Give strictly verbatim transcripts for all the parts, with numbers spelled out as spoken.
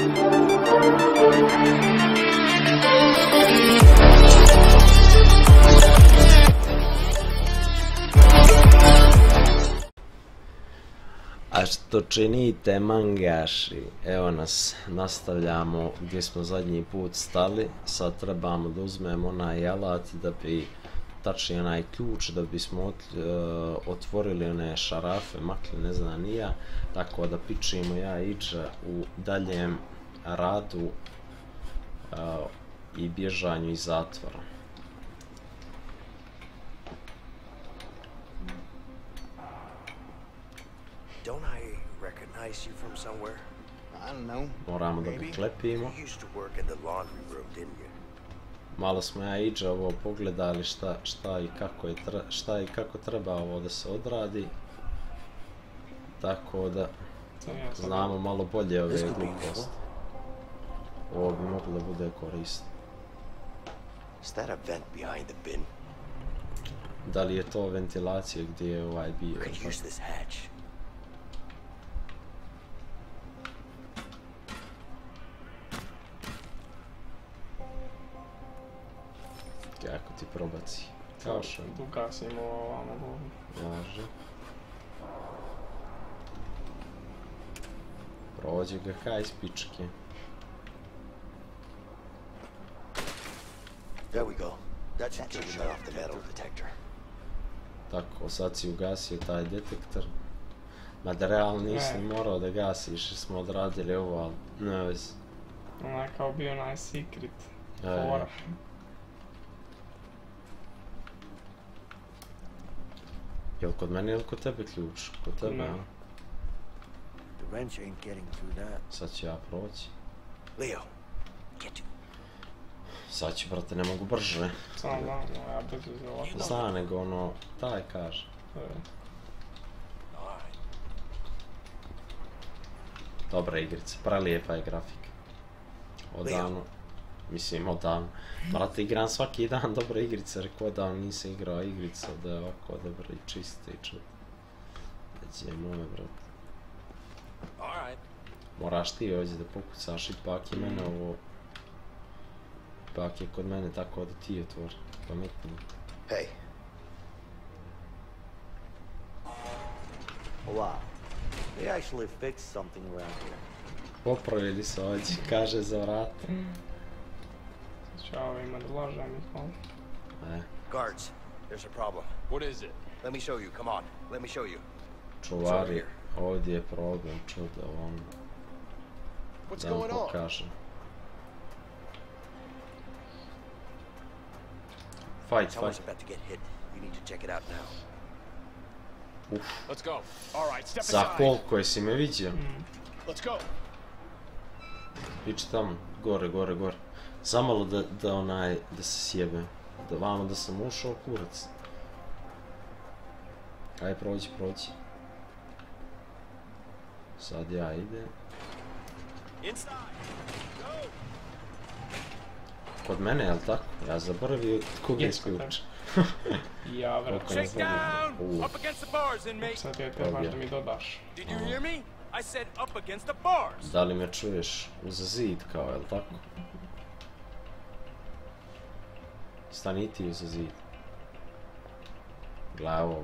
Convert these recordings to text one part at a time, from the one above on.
A što činite mangaši? Evo nas, nastavljamo gdje smo zadnji put stali. Sad trebamo da uzmemo onaj alat da bi, tačnije onaj ključ da bismo ot, uh, otvorili one šarafe, makli, ne znam ni ja. Tako da pičimo ja i Iđa u daljem radu uh, i bježanju iz zatvora. Don't I recognize you from somewhere? I don't know. Moramo da Maybe. poklepimo. You used to work in the laundry room, didn't you? Malo smo ja i Iđa ovo pogledali šta, šta, i kako je tre, šta i kako treba ovo da se odradi. Tako da znamo malo bolje ove gluposti. Ovo bi moglo da bude korisno. Is that a vent behind the bin? Da li je to ventilacija gdje je ovaj bio? Could use this hatch. Kako ti probaci? Kao što? Ugasimo ovamo govno. Može. Prođe ga kaj iz pičke. There we go. That should take shut off the metal detector. Tako, sad si ugasio taj detektor. Mada realno nisi morao da gasiš jer smo odradili ovo, ali ne vez. Ono je kao bio onaj secret. E, fora. Jel kod mene ili kod tebe ključ? Kod tebe, Ne. a? The wrench ain't getting through that. Sad ću ja proći. Leo, get to. Sad ću, brate, ne mogu brže. Samo znam, no, ja brzo za ovako. Zna, nego ono, taj kaže. E, Alright. Dobra igrica, prelijepa je grafika. Odavno, mislim odavno. Brate, igram svaki dan dobre igrice, rekao odavno nisam igrao igrica da je ovako dobra i čista i čuta. Već je moje, brate. Alright. Moraš ti ovdje da pokucaš, ipak je mene ovo... Ipak je kod mene tako da ti otvori, pametnije. Hey. Wow. They actually fixed something around here. Popravili se ovdje, kaže za vrat. sad ću ja ovima da lažem ih malo. E, Guards, there's a problem. What is it? Let me show you. Come on. Let me show you. čuvari, ovdje je problem, čudo, on... What's Da vam going on? pokažem. Fight, Someone's fight. about to get hit. You need to check it out now. Uf, Let's go. All right, step za aside. koliko jesi me vidio? Let's go. Ići tamo, gore, gore, gore. Zamalo da, da onaj, da se sjebe. Da vamo da sam ušao, kurac. Aj, prođi, prođi. Sad ja idem. Inside. Go. Kod mene, jel tako? Ja zaboravio koga je Yes, kod ključ. Ja, vrat. Koliko ne Shakedown! znam. Up against the bars, inmate. Sad je trebaš da mi dodaš. Did you hear me? I said up against the bars. Da li me čuješ uz zid kao, jel tako? Stani ti uz zid. Gledaj ovo.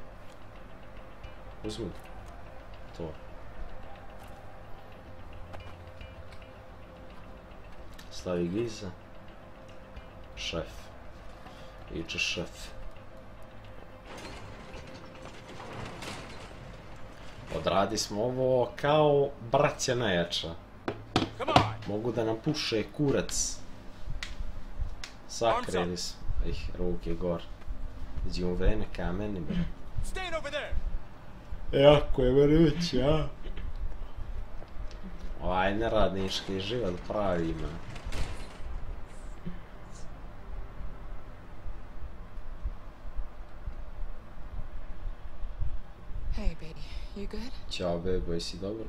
Uzmi ga. To. Stavi ga iza. Šef. Iće šef. Odradi smo ovo kao braća najjača. Come on. Mogu da nam puše kurac. Sakrili smo. Ih, ruke gor. Iđi u vene ka meni, bre. Stand over there. Jako je već, ja. Ovaj neradnički život pravi ima. Hey, baby, you good? Ćao, bebo, jesi dobro?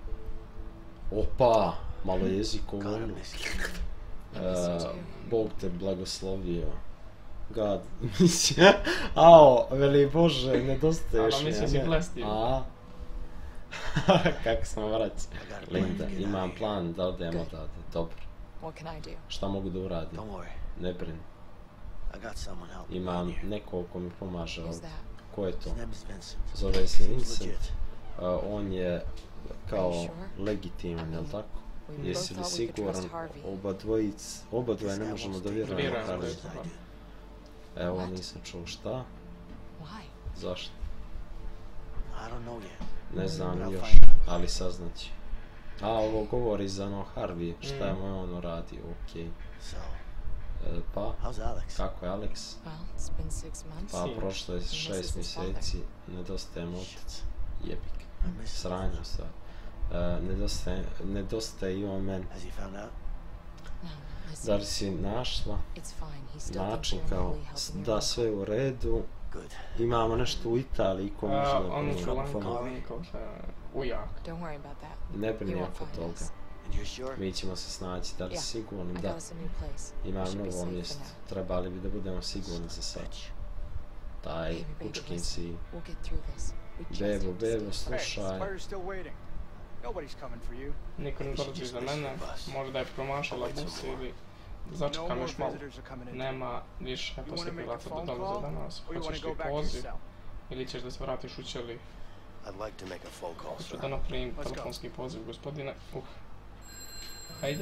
Opa, malo jezik ovo. God, I miss you. Uh, Bog te blagoslovio. God, mislim, ao, veli Bože, nedostaješ Ano, mi. mislio si blestio. A, Kako smo vraći? I got a plan Linda, to get imam out of here. plan da odemo odavde. Dobro. What can I do? Šta mogu da uradim? Don't worry. Ne brini. I got someone helping me Imam here. nekog ko mi pomaže Who's ovdje. that? Ko je to? His name is Vincent. Zove se Seems Vincent. legit. Uh, on je kao Are you sure? legitiman, jel tako? We both Jesi li thought we could siguran? trust Harvey. Oba dvojic, oba dvoje This ne guy možemo wants da to vjerujemo Vjerujem. Harvey. as I do. Evo, What? nisam čuo šta. Why? Zašto? I don't know yet. Ne znam I'll još, find out. ali saznaći. A, ovo govori za ono Harvey, šta je Mm. mu on uradio, okej. So, E, pa, how's Alex? kako je Alex? Well, it's been six months. Pa, Si. prošlo je Misses šest his father. mjeseci, nedostaje mu otac. Shit. Jebik. I miss his Sranja father. stvar. E, nedostaje, nedostaje i on meni. Has he found out? No, Da li listen. si našla It's fine. He's still način thinking kao of really helping da your sve je u redu, Good. imamo nešto u Italiji ko može da On pomoći. ću lanko, linko se ujak. uncle. Don't worry about that. Ne You brini won't oko find toga. us. And you're sure? Mi ćemo se snaći, da li Yeah. si sigurni? I Da. got us a new place. We Imam should be novo safe mjesto. for now. Trebali bi da budemo sigurni za sad. Bitch. Taj Baby, baby, pučkin listen. si. We'll get through this. We just Bebo, have to stay bebo, safe. slušaj. Hey, Spider's still waiting. Nobody's coming for you. Niko ne dolazi za mene, možda je promašala bus ili začeka No me more još malo. visitors are coming in. Nema više You want to make a posjetitelata da phone dolaze call, danas. or you want Hoćeš to li go back to your poziv cell? ili ćeš da se vratiš u ćeliju? I'd like to make a phone call, Hoću sir. da napravim Let's go. telefonski poziv, gospodine. Uh. Hajde.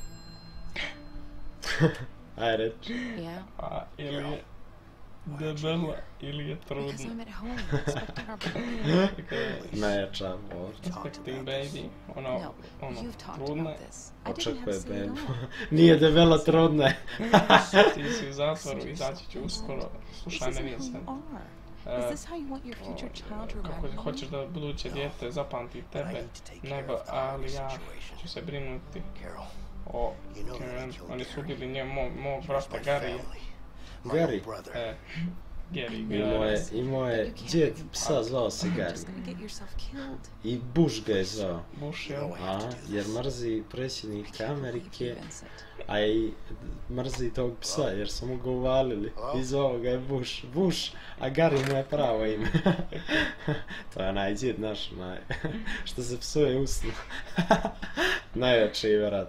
Aj reći. Yeah, A ili je debela ili je because trudna. I'm at home expecting our baby. Dakle, Najjača bor. expecting baby, ona, No, ono, you've talked trudna about je. this. I didn't have Očekuje to say it bebu. all. Nije debela, trudna je. Ti si u zatvoru, izaći ću uskoro. This Slušaj isn't me, who Vincent. you are. Is E, this how you want your future child to kako remember you? hoćeš da buduće dijete zapamti But I tebe, need to take care nego, of the ali Harvey ja situation. ću se brinuti Carol, o you know that Karen. I killed Oni su Gary. ubili nje, mog, mog Here's brata my Garija. family. My Gary. own brother. E, Gary, Imao je, Gary. imao je djed psa, zvao se You're Gary. just gonna get yourself killed. I Bush ga je zvao. Bush, You jel? know I have A, to do jer this. mrzi I predsjednika can't believe Amerike, you, Vincent. a i mrzi tog psa jer su mu ga uvalili. I zvao ga je Bush. Bush, a Gary mu je pravo ime. To je onaj djed naš, onaj, što se psuje usno. Najjači vrat.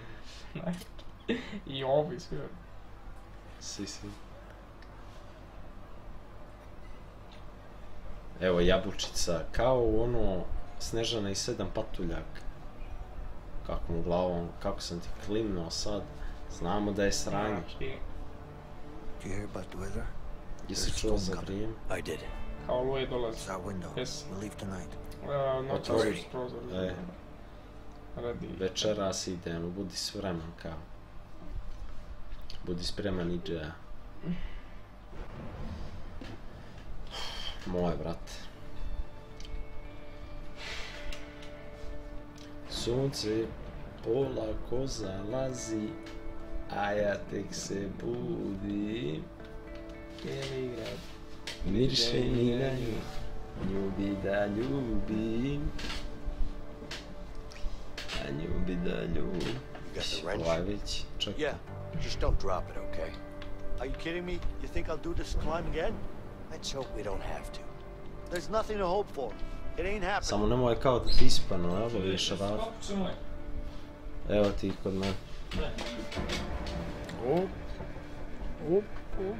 I ovi svi. Si, si. Evo jabučica, kao u ono Snežana i sedam patuljaka. Kako mu glavom, kako sam ti klimnuo sad. Znamo da je sranje. Did you hear about the weather? Jesi There's a čuo storm za coming. vrijeme? I did. Kao Luje dolazi. It's our window. Yes. We leave tonight. Uh, no, to Otvori. su prozor. E. Radi. Večeras idemo, budi spreman kao. Budi spreman iđe. Moje, brate. Sunce polako zalazi, a ja tek se budim. Miriše mi na nju, ljubi da ljubim. A ljubi da ljubim. You got the wrench? Ovaj već, čekaj. Yeah. Just don't drop it, okay? Are you kidding me? You think I'll do this climb again? Let's hope we don't have to. There's nothing to hope for. It ain't happening. Samo nemoj kao da ti ispano, evo vidiš rad. Evo ti kod mene. Op. Op, op.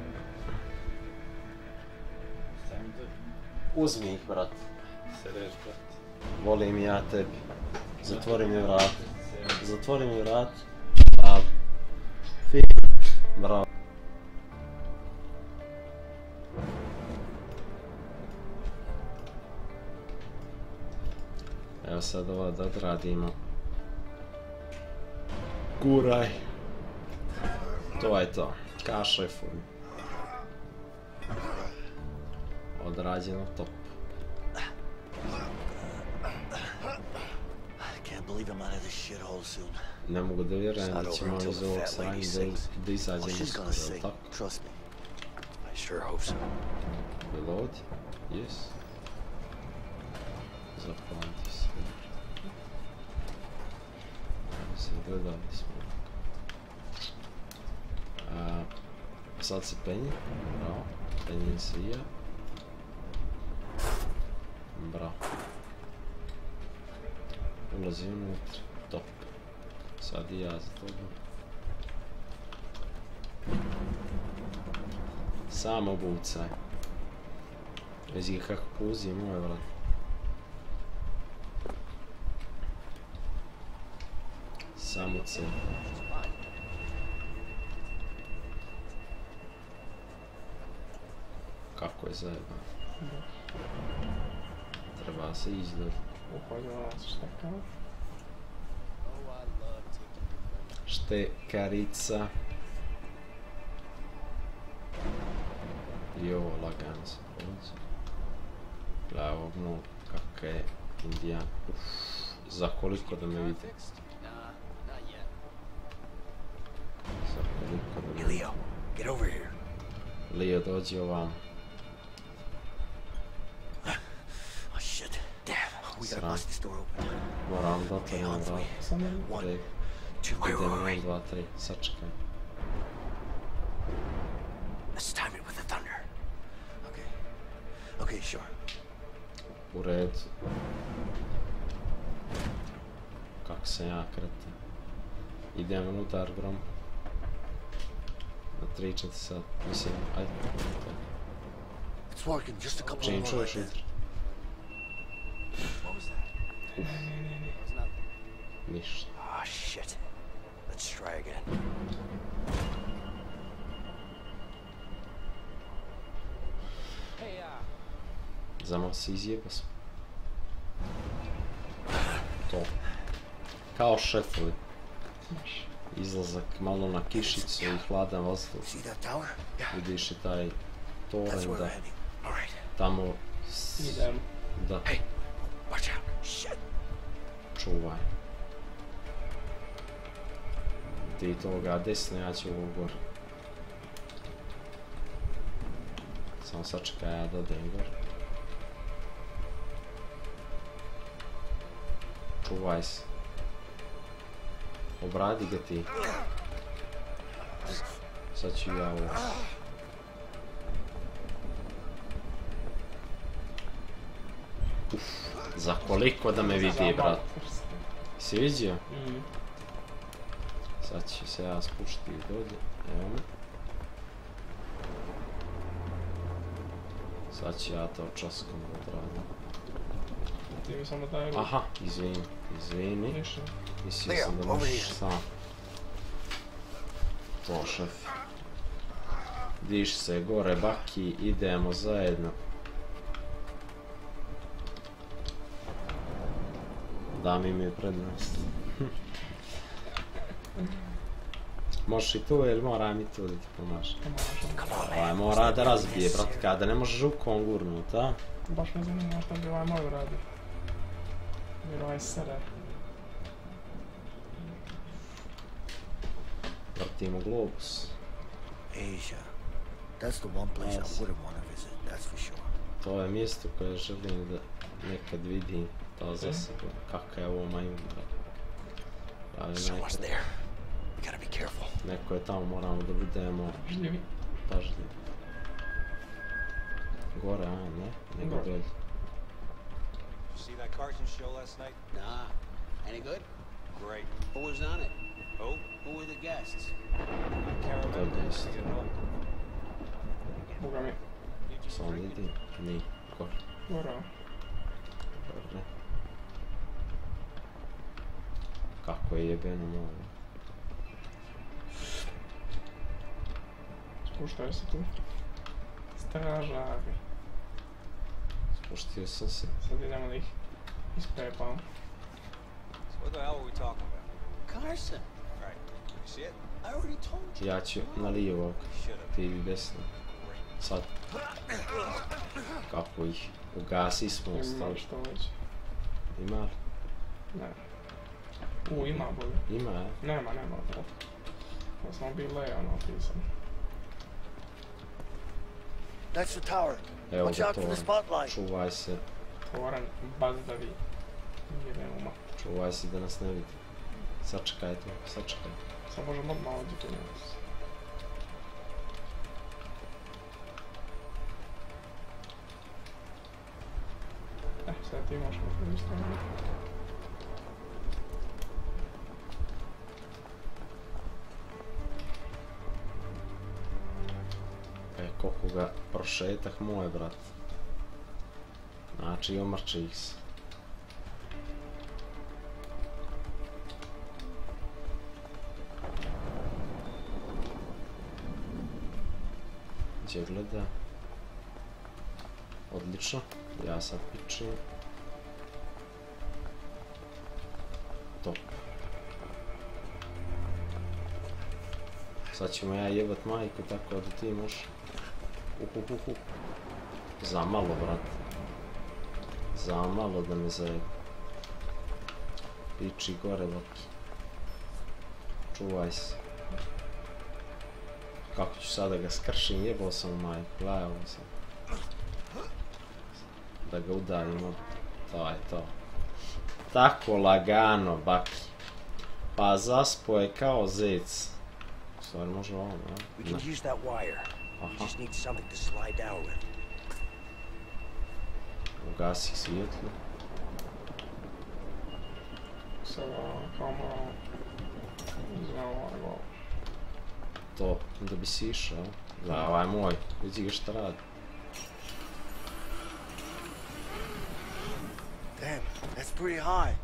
Uzmi ih, brat. Volim ja tebi. Zatvori mi vrat. Zatvori mi vrat. A... Fino. Bravo. Evo sad ovo da odradimo. Guraj. To je to. Ka šefu. Odrađeno top. I can't believe I'm out of this shithole soon. Ne mogu da vjerujem It's da not ćemo over until iz the ovog fat sranja lady da, sings. da Oh, izađemo she's uskoro, gonna jel sing. tako? Trust me. I sure hope so. Jel ovdje? Jes. Zapamti se. Se gledali smo. A, sad se penje. Bravo. Penje se i ja. Bravo. ulazi unutra. Top. Sad i ja za toga. Samo obucaj. Vezi ga kako puzi moj vrat. Samo cijel. Kako je zajeban. Treba se izdati. Uhodila se štekala. Štekarica. I ovo lagano se polazi. Gledaj ovog mnog, kakav je indijan. Uff, za koliko da me vidi. Za koliko da me Hey, vidi. Leo, get over here. Leo, dođi ovam. Oh, shit. Damn. We gotta Sram. bust this door open. Moram da Okay, otvorim on vrat. three. Samo One, Red. two, wait, Idem wait, jedan, wait. dva, tri. Sačekaj. Let's time it with the thunder. Okay. Okay, sure. U redu. Kako sam ja kretan. Idem unutar grom. Na tri četiri sat. Mislim, ajde. It's working. Just a couple Čim more čuješ like that. jutro? What was that? It's nothing. Ništa. Oh, shit. Let's try again. Zama se izjeba sam. To. Kao šefovi. Izlazak malo na kišicu i hladan vazduh. See that tower? Yeah. Vidiš i taj That's toranj where we're da heading. All right. tamo s- idem. da Hey, watch out. Shit. čuvaj. Ti toga desno, ja ću ovo gor. Samo sačekaj, ja da odem gor. Čuvaj se. Obradi ga ti. Sad ću ja ovo. Uf, za koliko da me vidi, brat. Si vidio? Mm. Sad ću se ja spušti dolje. Evo me. Sad ću ja to časkom odradim. Ti mi samo daj ruku. Aha, izvini, izvini. Ništa. Mislio Leo, sam da over možeš here. sam. To, šef. Diš se gore, baki, idemo zajedno. Da mi mi je prednost. Možeš i tu ili moram i tu da ti pomažem? Pomažem. Ovaj mora da razbije, brat, kada ne možeš rukom gurnut, a? Baš me zanima šta bi ovaj moj uradio. Jer ovaj sere. Vrtimo globus. Asia. That's the one place I Asia. wouldn't want to visit, that's for sure. To je mjesto koje želim da nekad vidim. To za sebe. Kaka je ovo majmun, brat. Ali Someone's nekad, there. We gotta be careful. neko je tamo, moramo da budemo Žljivi. pažljivi. Gore, a ne? Nego Gore. dolje. See that cartoon show last night? Nah. Any good? Great. Who was on it? Who? Who were the guests? Can't remember. Dobro isto. You know? Boga mi. You just Samo drink it? vidi, ni, gore, Gorao. gore. Kako je jebeno malo. Spuštaju se tu. Stražari. Spuštio sam se. Sad idemo da ih ispepam. So what the hell are we talking about? Carson. Right. You see it? I already told you. Ja ću na lijevog, Should've. ti desno. Sad. Kako ih ugasi smo Ima ostali. što već. Ima li? Ne. U, ima bolje. Ima, je? Nema, nema. To samo bi Leo napisan. That's the tower. Evo Watch ga out for the to. spotlight. Čuvaj se, Toran bazdavi. Jebem uma. čuvaj se da nas ne vidi. Sačekaj to, sačekaj. Sad možemo odmah ovdje tu nas. Eh, sad ti možeš mi isto. koliko ga prošetak moj, brat. Znači, omrči ih se. Gdje gleda? Odlično, ja sad pičim. Top. Sad ćemo ja jebat majku tako da ti možeš. Uhuhuhu. Za malo, brat. Za malo da me zajeb. Piči gore, Loki. Čuvaj se. Kako ću sada ga skršim, jebao sam u majku, gledao sam. Da ga udaljimo. To je to. Tako lagano, baki. Pa zaspo je kao zec. Stvari može ovo, ne? We can use that wire. We just need something to slide down with. Ugasi svijetlo. Sada kamera... Znamo ovaj gol. To, da bi si išao. Da, ovaj moj. Vidi ga šta radi. Damn, that's pretty high.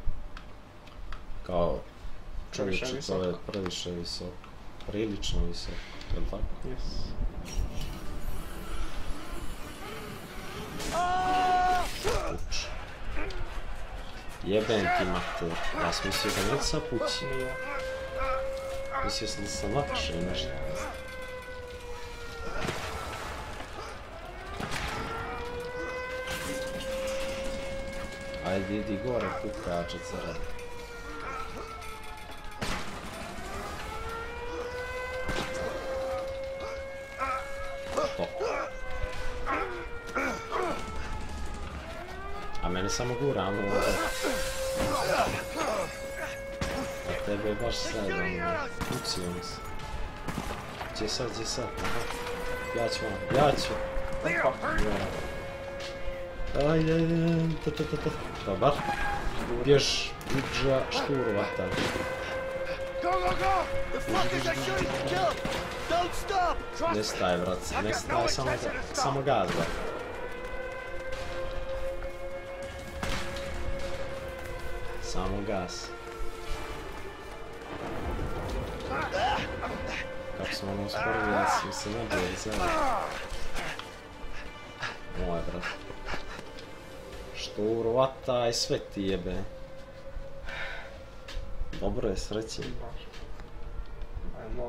Kao čovječe, to je previše visoko. Prilično visoko, je li tako? Yes. Uč. Jebem ti mater. Ja sam mislio da neće sapući. Mislio sam da sam lakše nešto. Ajde, idi gore, kukače crad. Top. A mene samo gura, ono ovdje. A tebe je baš sad, ono, pucio mi se. Gdje sad, gdje sad? Aha. Ja ću vam, ja ću. Ajde, ajde, ta ta ta ta. Dobar. Bjež, uđa, šturu, vatan. Go, go, go! The fuckers are shooting! Kill him! Don't stop! Trust Ne staj, brat, ne staj, samo, samo gaz, brat. Samo gas. Kako smo ono usporili, da smo se nabili zajedno. Moj, brat. Šturu, vataj, sve ti jebe. Dobro je, srećen. Ajmo.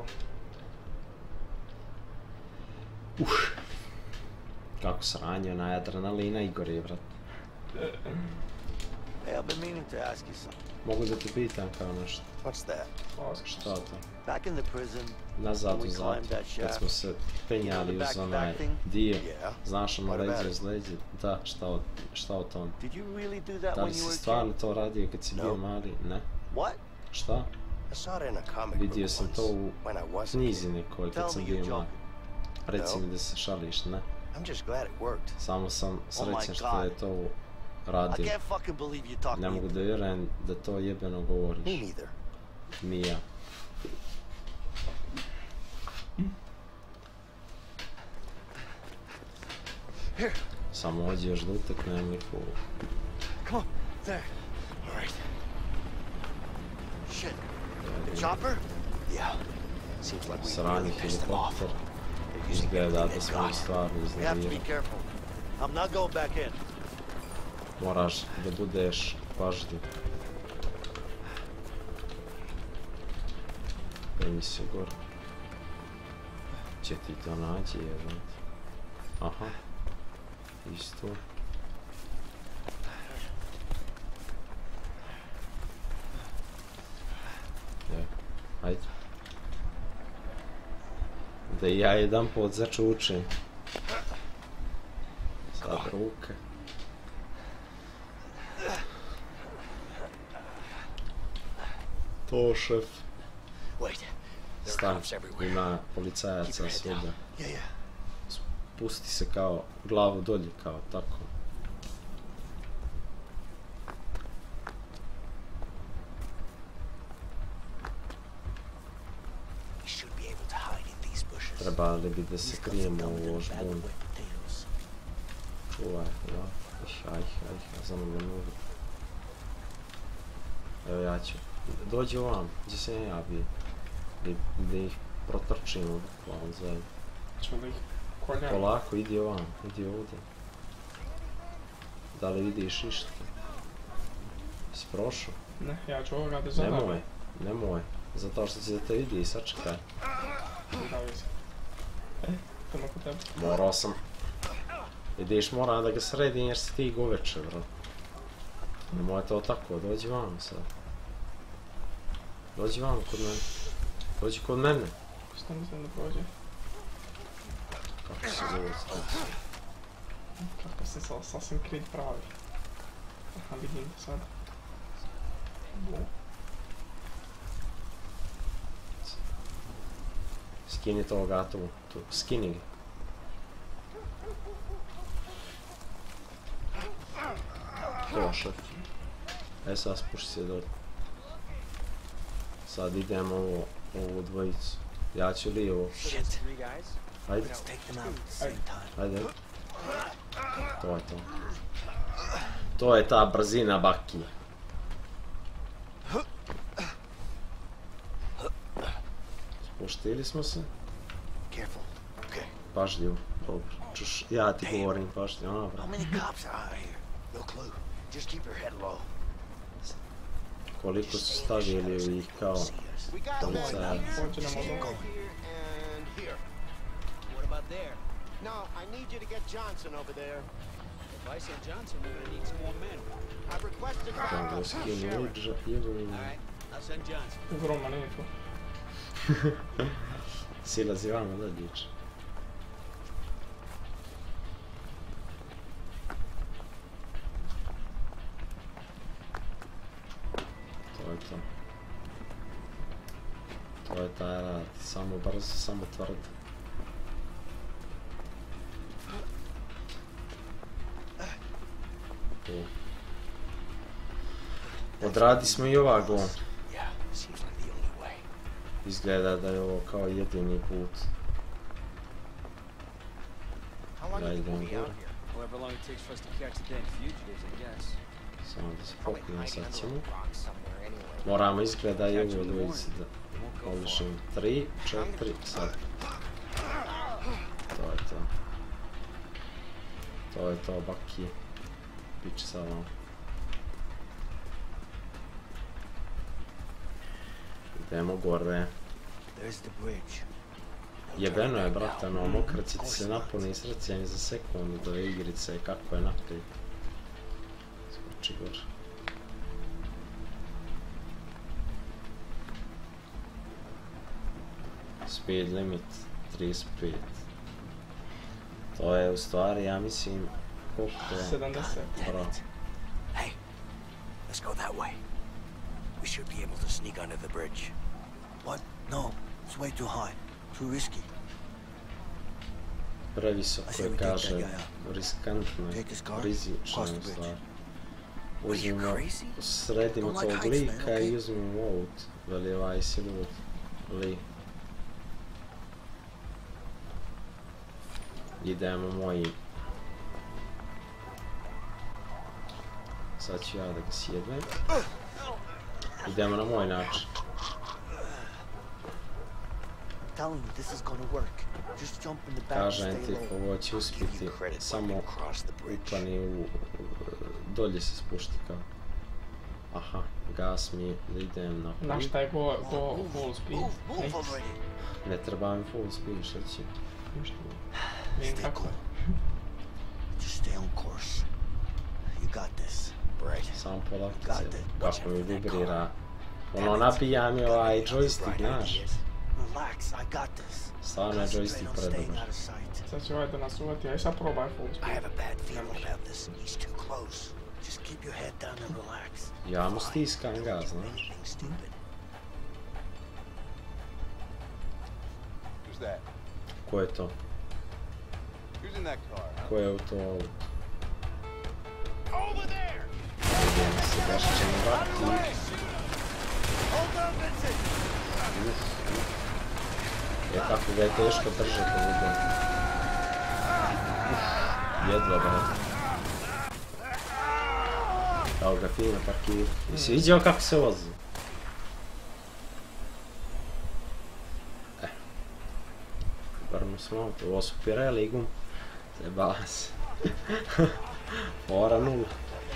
Uš. Kako sranje, onaj adrenalina i gori, brat. Hey, I've been meaning to ask you something. Mogu da te pitam kao nešto. What's that? Šta to? Back in the prison, Nazad when u we zatvor, climbed that kad shaft, smo se penjali uz onaj thing? dio. Yeah. Znaš ono What about leđe it? uz leđe? Da, šta o, šta o tom? Did you really do that Da when li you si were a stvarno kid? to radio kad si bio No. mali? Ne. What? Šta? I saw it in a comic book Vidio sam once, to u when I was a knjizi kid. nekoj Tell kad sam me bio you're mali. joking. Reci mi da se šališ, ne? I'm just glad it worked. Samo sam srećan što God. je to I radio. can't fucking believe you talk Ne me. mogu da vjerujem da to jebeno Me govoriš. neither. Ni ja. Here. Samo hođe još da uteknem i fu. Come on. There. All right. Shit. The chopper? Yeah. Seems like we Sranje really pissed them off. helikopter. They're using Izgleda everything da they've smo ih got. stvarno You have to be iznevjerili. careful. I'm not going back in. Moraš da budeš pažljiv. Penji se gore. Če ti to nađe, jebate. Aha. Isto. Je, hajde. Da i ja jedan pot začučem. Sad ruke. To šef. Wait. There are Stan, cops everywhere. ima Keep your policajaca head down. svuda. Yeah, yeah. Pusti se kao glavu dolje, kao tako. We should be able to hide in these bushes. trebali bi da se krijemo u ovo žbun. Čuvaj, ja, ih, aj, aj, ja znam ne mogu. Evo ja ću, dođi ovam, gdje se ja bi, da ih protrčimo bukvalno zajedno. Ćemo da ih koljamo. Polako, idi ovam, idi ovdje. Da li vidiš išta? Si prošao? Ne, ja ću ovoga da zadam. Nemoj, nemoj, zato što će da te vidi i sačekaj. Pravi se. E, to kod tebe. Morao sam. Vidiš, moram da ga sredim jer si ti goveče, bro. Nemoj to tako, dođi vam sad. Dođi vam kod mene. Dođi kod mene. Šta mislim da prođe? Kako se zove sad? Kako se sa Assassin's Creed pravi. Aha, vidim to sad. Bo. Skini toga tu, tu, skini ga. To šef. E sad spuši se dolje. Sad idemo ovo, ovu dvojicu. Ja ću lijevo. Shit. Ajde, Let's take them out at the same time. ajde. To je to. To je ta brzina Baki. Spuštili smo se. Careful. Okay. Pažljivo. Dobro. Čuš, ja ti govorim pažljivo. A, bro. How many cops are out here? No clue. Just keep your head low. Koliko su stavili ih kao See us. We got Don't that worry. here, Hoće nam Keep odmah. going. here, and here. What about there? No, I need you to get Johnson over there. If I send Johnson, we're gonna need some more men. I've requested da backup ga from the skinu sheriff. iđa i Alright, I'll send Johnson. Ogromna nije tu. silazi vama da diče. To je to. To je taj rad. Samo brzo, samo tvrdo. Tu. Odradi smo i ovako. Yeah, seems like the only way. Izgleda da je ovo kao jedini put. How long Da do you think idemo we'll be out gore. here? However long it takes for us to catch the damn fugitives, I guess. Samo da se Probably popijemo hiding sad under ćemo. a rock somewhere anyway. Moramo izgleda i ovo dvojici da polišim. Tri, četiri, sad. To je to. To je to, Baki. Piče sa vam. Idemo gore. There's the bridge. Jebeno je, brate, no, mokraci ti se napuni srceni za sekundu do igrice, kako je naprijed. Skoči gore. Speed limit trideset pet. To je u stvari, ja mislim, koliko je... sedamdeset. Bravo. Hey, let's go that way. We should be able to sneak under the bridge. What? No, it's way too high. Too risky. Previsoko je, kaže, riskantno je, rizično je u stvari. Uzmimo, sredimo tog lika i uzmimo ovut, veli ovaj si lud, li. Idemo moji. Sad ću ja da ga sjednem. Idemo na moj način. Telling you this is gonna work. Just jump in the back and Kažem stay ti, low. ovo će I'll give you uspjeti, credit when samo you cross the bridge. upani u... dolje se spušti kao. Aha, gas mi da idem na Na šta je go, go full speed? Move, move Niks. already. Ne treba mi full speed, šta će? Ništa. Vidim Stay kako cool. je. Just stay on course. You got this. Right. Samo polako Got se, it. kako mi vibrira. Ono, Damn it. napija mi ovaj Gotta joystick, bright znaš. ideas. Relax, I got this. Stvarno je Concentrate joystick on staying predobar. out of sight. Sad će ovaj da nas uvati, aj sad probaj full I speed. have a bad feeling može. about this. He's too close. Just keep your head down and relax. Ja mu Fine. stiskam Don't gas, do znaš. anything stupid. Who's that? Ko je to? Who's in that car? Huh? Ko je u to auto? Over there! Idemo se, baš ćemo vrati. Hold on, Vincent! Je kako ga je teško držati ovdje. Jedva brate. Evo ga fino parkira. Jesi vidio kako se vozi? Eh. Brnu smo, ovo su Pirelli i gum. Zeba se. Fora nula.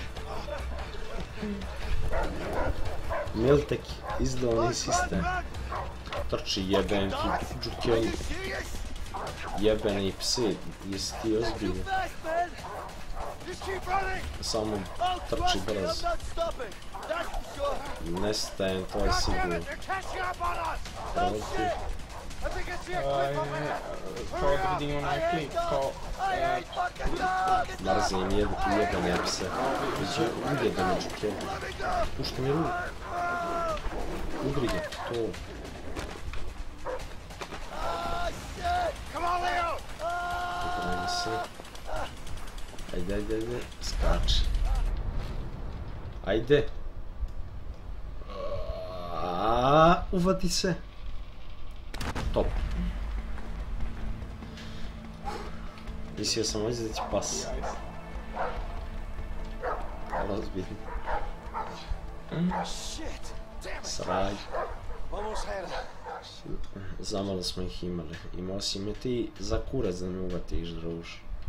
Miltek izdolni sistem. Trči jebenki, džukeli. Jebeni psi, jesi ti ozbiljno. Samo trči brzo. Nestajem, to je sigurno. Proti. Kao da vidim onaj klip, kao... Mrzim jedu ti jebene pse. Ujebene džukeli. Pušta mi ruku. Udri ga, to. Ugrani se. Ajde, ajde, ajde, skači. Ajde. Aaaa, uvati se. Top. Mislio sam ovdje da će pas. Ali ozbiljno. Sraj. Zamalo smo ih imali. Imao si me ti za kurac da me uvatiš, druž.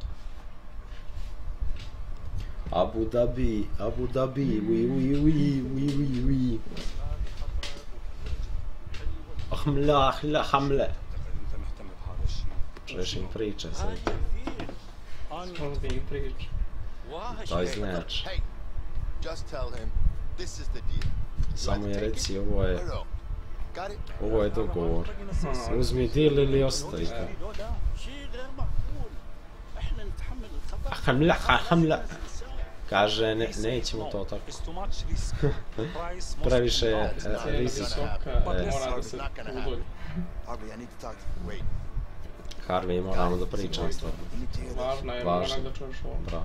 Abu Dhabi, Abu Dhabi, ui ui ui ui ui ui. Ahmla, ahla, hamle. Češ im priča sad. Ozbiljno priča. To znači. Just tell him this is the deal. Samo je reci, ovo je... Ovo je dogovor. Uzmi deal ili ostavi ga. Hamla, hamla. Kaže, ne, nećemo to tako. Previše je rizika. Mora da se udolji. Harvey, moramo da pričam stvarno. Važno je, mora da čuješ ovo. Bravo.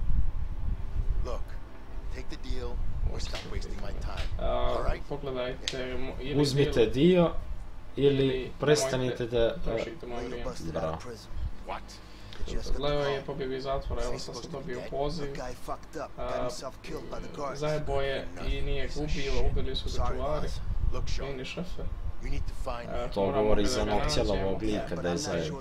Pogledajte, uzmite dio ili prestanite da... Bravo. Leo je pobjegao iz zatvora, evo sam se dobio poziv. Zajebo je i nije gubio, ubili su ga čuvari. Mini šefe. To govori za onog cijelovog lika da je zajebo.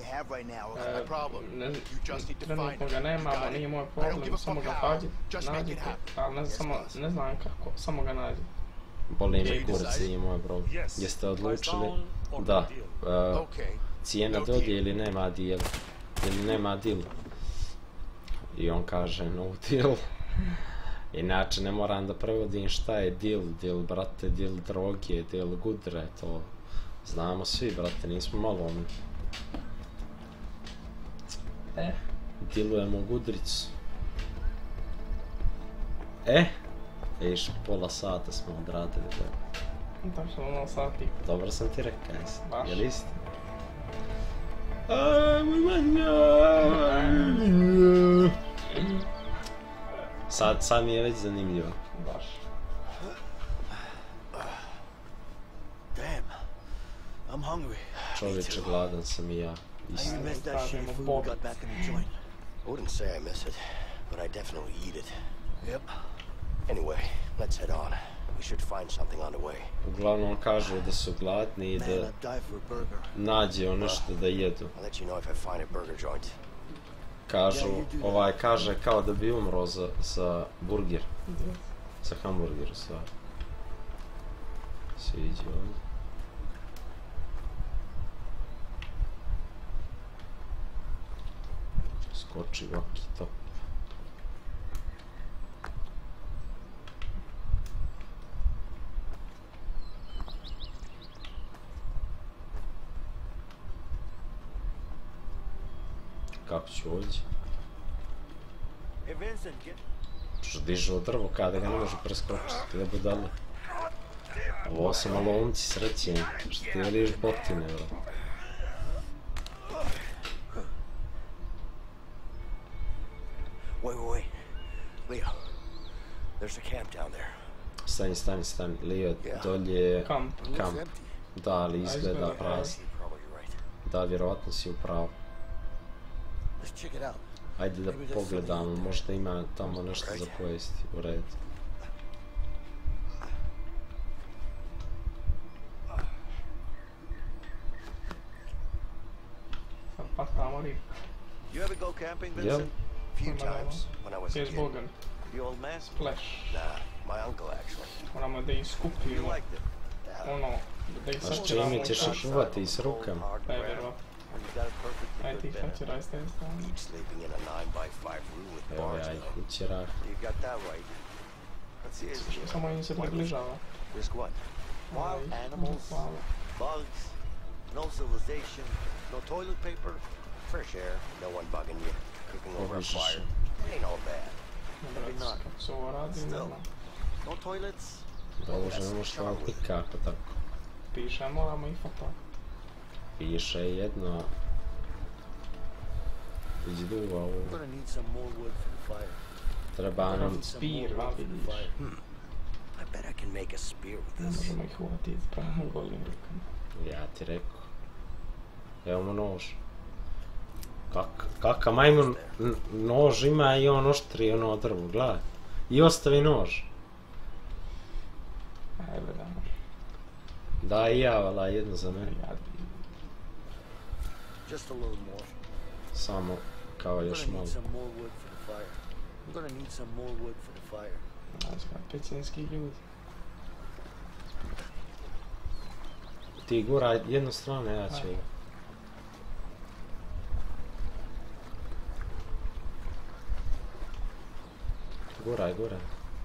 Trenutno ga nemamo, nije moj problem, samo ga nađite, ali ne znam kako, samo ga nađite. Boli me kurac i moj bro. Jeste odlučili da cijena dodije ili nema deal? Ili nema deal? I on kaže no deal. Inače ne moram da prevodim šta je deal, deal brate, deal droge, deal gudre, to znamo svi brate, nismo malo oni. E, dealujemo gudricu. E, viš, pola sata smo odradili da. Tačno ono sati. Dobro sam ti rekao, jesi? Baš. Je li isti? Sad, sad mi je već zanimljivo. Baš. Damn, I'm hungry. Čovječe, gladan sam i ja. Isto. I missed that shit food we got back in the joint. I wouldn't say I miss it, but I definitely eat it. Yep. Anyway, let's head on. We should find something on the way. Uglavnom kažu da su gladni i da nađe nešto da jedu. I'll let you know if I find a burger joint. Kažu, ovaj kaže kao da bi umro za, za burger. Za hamburger u stvari. Sviđi ovdje. Skoči vaki top. Kako ću ovdje? Što dižu od drvo kada ga ne može preskočiti, da budala. Ovo su malo omci srećeni, što ti veliš botine, bro. Wait, wait, wait. Leo, there's a camp down there. Stani, stani, stani. Leo, dolje je Kamp. kamp. Da, ali izgleda prazno. Da, vjerovatno si upravo. Let's check it out. Ajde da pogledamo, možda ima tamo nešto za pojesti, u redu. Sad pa tamo rip. You ever go camping, Jel? Vincent? Few times when I was a Jes kid. Bogan. The old man? Splash. Nah, my uncle actually. Moramo da You iskupimo liked it? Yeah. ono, da ih A s sačuvamo čime i ćeš tako. ih čuvati s rukama? Pa je vjerovatno. When you got it perfectly Ajde good ih dinner. sačeraj s te strane. Each sleeping in a nine by five room with Evo bars ja and ih all. učerah. You got that right. Let's see, is it Samo im se približava. risk what? Malo Wild ih, animals, malo. bugs, no civilization, no toilet paper, fresh air, no one bugging you, cooking over a Obično. fire. It ain't all bad. Ne brate, kako se ovo radi, ne Still. znam. No toilets, Dobro, ne možeš vam nikako tako. Piše, moramo ih foto. Piše jedno... Izduva we're ovo. gonna need some more wood for the fire. Treba nam... Spear, va vidiš. Hmm. I bet I can make a spear with Ne this. možemo ih uvatiti pravom golim rukama. Ja ti rekao. Evo mu nož. Kak, kaka majmun n- nož ima i on oštri ono drvo, gledaj. I ostavi nož. Ajde da. Da i ja, vala, jedno za mene. Ja Just a little more. Samo kao We're još gonna malo. need some more wood for the fire. We're gonna need some more wood for the fire. Znači, pecinski ljudi. Ti guraj jednu stranu, ja ću... Ajde. Guraj, guraj.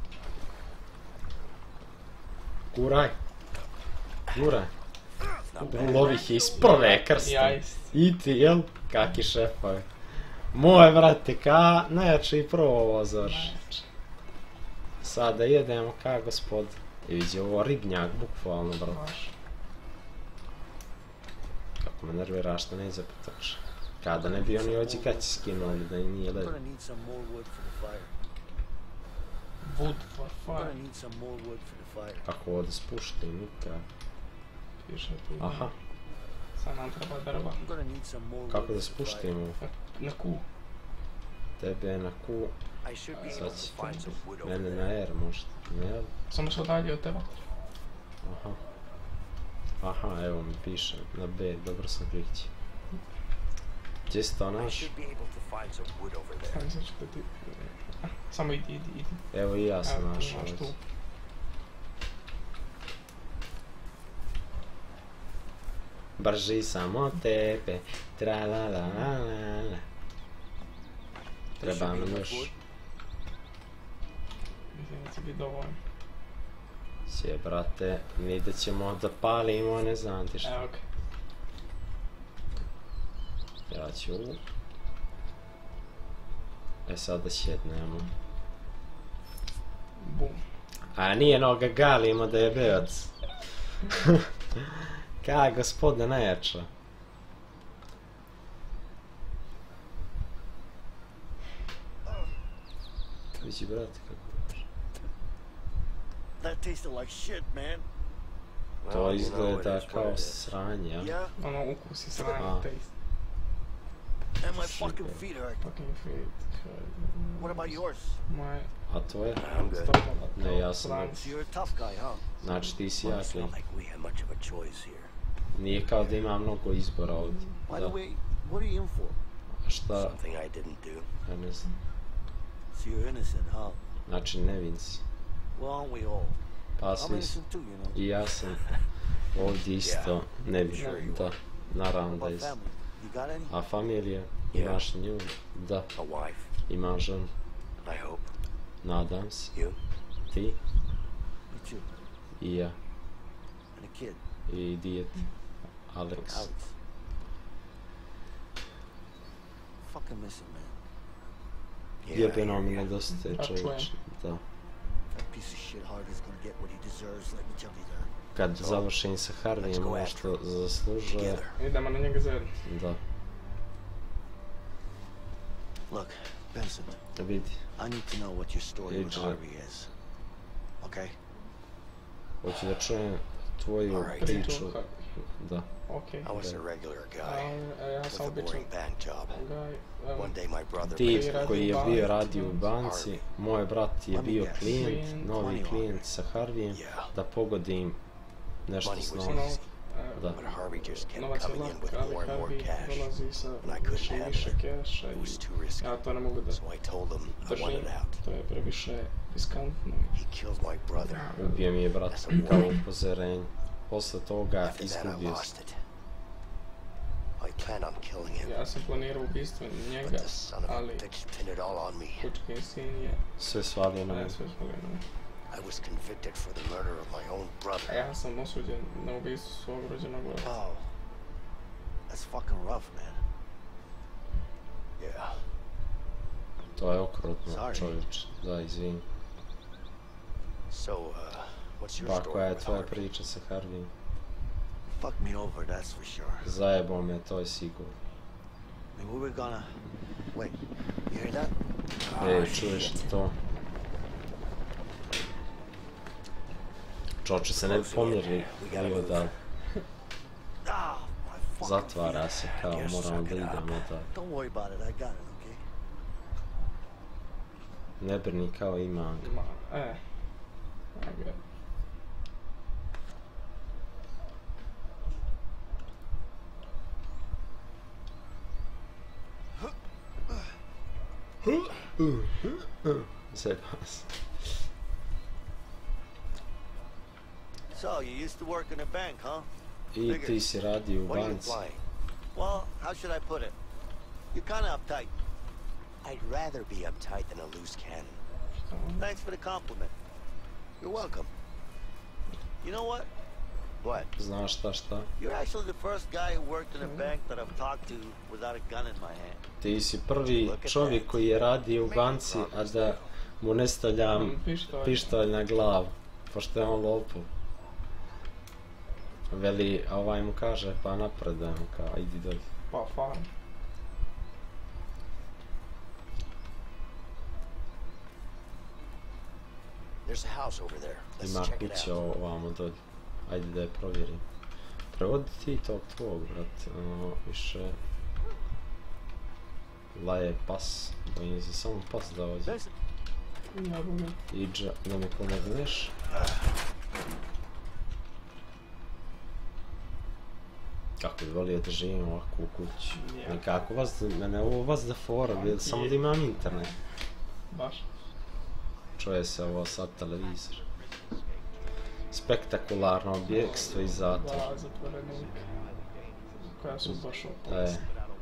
Guraj. Guraj. Lovi ih iz prve krste. Ja isti. I ti, jel? Kaki šefovi. Moj, brate, ka najjači prvo ovo završi. Sada jedemo ka gospod. I vidi ovo ribnjak, bukvalno, brate. Baš. Kako me nervira što ne iza potoče. Kada ne bi oni ođi kad će skinuli da im nije We're led. gonna need some more wood for the fire. Wood for We're fire. gonna need some more wood for the fire. Kako ovdje spuštim, nikad. Piše tu. Aha, Sad nam treba drva. I'm gonna need some more wood kako for da the fire. spuštimo? Na ku. Tebe na Q, I should be sad able to će find some wood over mene there. na R možda, ne? Samo što dalje od teba. Aha. Aha, evo mi piše, na B, dobro sam klikći. Gdje si to I naš? should be able to find some wood over there. Stani sad ću da ti... Samo idi, idi, idi. Evo i ja sam Evo ti našao. imaš tu. već. Brži sam od tebe, tra la la la la la. Treba nam još. Mislim da će biti dovoljno. Sje, brate, mi da ćemo da palimo, ne znam ti šta. Evo ga. Ja ću... E sad da sjednemo. Bum. A nije noga galimo da je bevac. Kaj, gospodine, najjača. Vidi, brate, kako je. That tasted like shit, man. To Well, you know, izgleda it is kao what it is. sranje, ja? Yeah, Ono ukus i A. sranje, taste. and my Shit, fucking man. feet hurt. Fucking feet. What about yours? Moje... A to je? I'm good. Stopala to. Ne, ja sam... Sranje. So you're a tough guy, huh? Znači ti si Well, jak it's lik. not like we have much of a choice here. Nije kao da ima mnogo izbora ovdje. By the Da. way, what are you in for? A šta? Something I didn't do. Ja ne znam. So you're innocent, huh? Znači nevin si. Well, aren't we all? Pa I'm svi su. innocent too, you know. I ja sam ovdje isto nevin. Sure you Da, are. naravno What da about jesam. family? You got any? A familija? Yeah. Imaš nju? Da, A wife, imam ženu. I hope. Nadam se. You? Ti Me too. i ja. And a kid, I dijete. Alex. Alex. Fucking miss him, man. Yeah, Jebeno I mi hear ya. nedostaje A čujem. čovječ. Da. That piece of shit Hard is gonna get what he deserves, let me tell you that. Kad završim sa Harvijem ono što zaslužuje, Together. Idemo na njega zajedno. da. Look, Benson, Vidi, I need to know what your story with Agent. Harvey is. Okay? hoću da čujem tvoju Alright. priču Priču. Da. Okej. I was a regular A, guy a ja with sam a običan boring bank job. gaj. Evo, One day my brother Tip brings me koji je banci. bio radio u banci, moj brat je Let me bio guess. klijent, novi Money klijent sa Harvijem, Yeah. da pogodim nešto Money s was novim. ono, easy, e, Da. but Harvey just kept novac je coming in lak, with ali more and more Harvey cash. dolazi sa and I couldn't više i handle više it. keša It i was too risky. ja to ne mogu da So I told him I držim, wanted out. to je previše riskantno. He killed my brother. Ubio mi je brat As a kao warning. upozorenje. Posle toga After that I izgubio lost sam. it. I planned on killing him, Ja sam planirao ubistvo but njega, the son of a ali bitch pinned it all on me. kučkin sin je, Sve svalio na a ja mene. sve spomenuo. I was convicted for the murder of my own A brother. ja sam osuđen na ubistvo svog rođenog brata. Oh, that's fucking rough, man. Yeah. To je okrutno, Sorry. čovječ. Da, izvini. So, uh, what's your Pa koja story je with tvoja Harvey? priča sa Harvijem? Fuck me over, that's for sure. Zajebao me, to je sigurno. I mean, we were gonna... Wait, you hear that? Ej, čuješ li to? Čoče se ne pomjeri bio da Ah, my fucking zatvara feet. se kao Yes, moramo suck da it up. idemo da Don't worry about it, I got it, okay? ne brini kao imam ga. Ma, e. Aga. Zajebam se. So, you used to work in a bank, huh? I ti si radio u What are you banci. implying? Well, how should I put it? You're kinda uptight. I'd rather be uptight than a loose cannon. Thanks for the compliment. You're welcome. You know what? What? Znaš šta šta? You're actually the first guy who worked in a bank that I've talked to without a gun in my hand. Ti si prvi čovjek koji je radio u banci, a da mu ne stavljam Mm, pištolj. pištolj na glavu, pošto je on lopov. Veli, a ovaj mu kaže, pa napredujemo, kao, idi dolje. Pa, farm. There's a house over there. Let's Ima check it kuća out. ovamo dolje. Ajde da je provjerim. Prevodi ti tog tvog, brat. Ono, više... Laje pas. Bojim se samo pas da ovdje. Ja boga. Iđa, da mi pomogneš. Kako bi volio da živim ovako u kući. Ja. Nekako vas, mene ovo vas da fora, bi- samo da imam internet. Baš. Čuje se ovo sad televizor. Spektakularno objekstvo iz zatvora. Dva zatvorenika. Koja su baš opasna. E,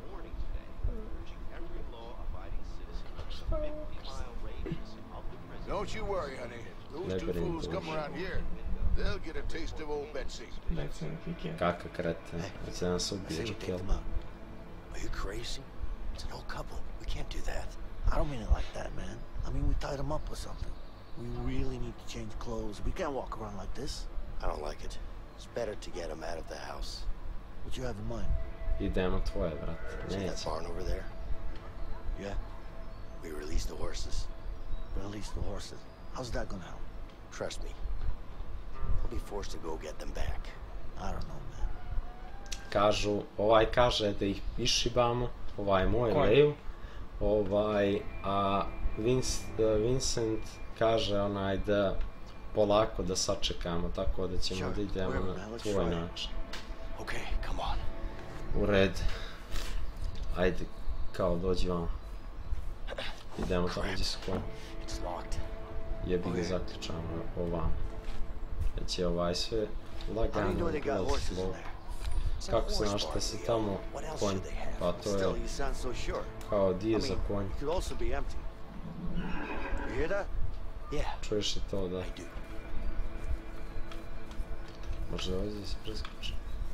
Don't you worry, honey. Those Ne two brini, fools come Bože. around here. They'll get a taste of old Betsy. Predsjednik Ikea. kakav kreten. Hoće nas I ubije, say we take kill. them out. Are you crazy? It's an old couple. We can't do that. I don't mean it like that, man. I mean, we tied him up or something. We really need to change clothes. We can't walk around like this. I don't like it. It's better to get them out of the house. What you have in mind? Idemo tvoje, brat. See that Neće. barn over there? Yeah? We released the horses. Release the horses. How's that gonna help? Trust me. We'll be forced to go get them back. I don't know, man. Kažu, ovaj kaže da ih išibamo, ovaj moj Koji? Leo, ovaj, a Vince, Vincent kaže onaj da polako da sačekamo, tako da ćemo Sure, da idemo whatever, na man, let's tvoj try. način. Okay, come on. U red. Ajde, kao dođi vam. Idemo tamo gdje su konji. It's locked. Jebi ga zaključamo ovam. Već je ovaj sve How do you lagano, know they got ulaz horses in slow. there? Kako znaš da si tamo What else konj? should they have? Pa to je Still, you sound so sure. kao I dio za mean, konj. it could also be empty. You hear that? Yeah, Čuješ li to da? I do. Možda ovdje se preskoči.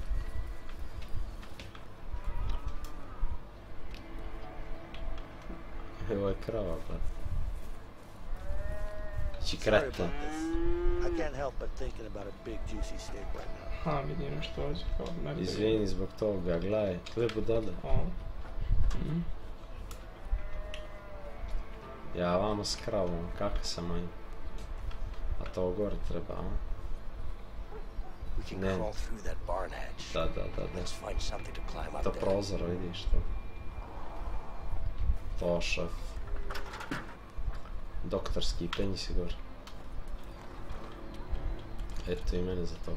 Evo je krava, brat. Či Sorry kreten. about this. I can't help but thinking about a big juicy steak right now. Ha, vidim što hoće, kao ne bi... Izvini zbog toga, gledaj, gle budale. O. Mhm. Ja vamo s kravom, kakva sam manj. A to gore treba, a? We can Ne. crawl through that barn hatch. Da, da, da, da. Let's find something to climb up Do there. prozora, vidiš to. To, šef. Doktorski penji si gore. Eto i mene za to.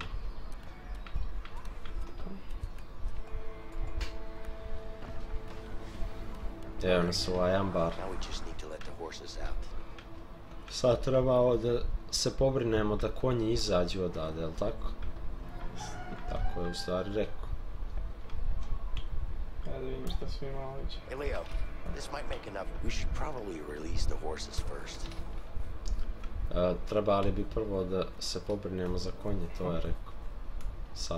Evo nas ovaj ambar. Now we just need to let the horses out. Sad trebamo da se pobrinemo da konji izađu odavde, jel tako? Tako je u stvari rekao. Ja da vidim šta svi malo iće. Hey, Leo, this might make enough. We should probably release the horses first. E, trebali bi prvo da se pobrinemo za konje, to je rekao. Sad.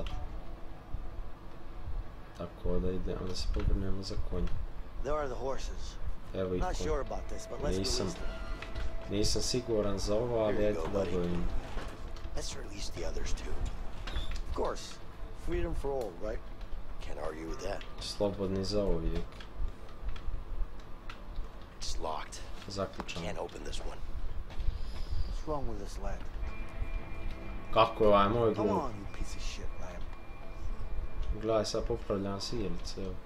Tako da idemo da se pobrinemo za konje. There are the horses. Evo i Not konje. sure about this, but let's Nisam, release them. nisam siguran za ovo, ali Here you eto go, da buddy. bojim. Let's release the others too. Of course. Freedom for all, right? Can't argue with that. Slobodni za uvijek. It's locked. Zaključano. Can't open this one. What's wrong with this lad? Kako je ovaj moj Come glum? on, you piece of shit, Lamb. Gledaj, sad popravljam sjelice, evo.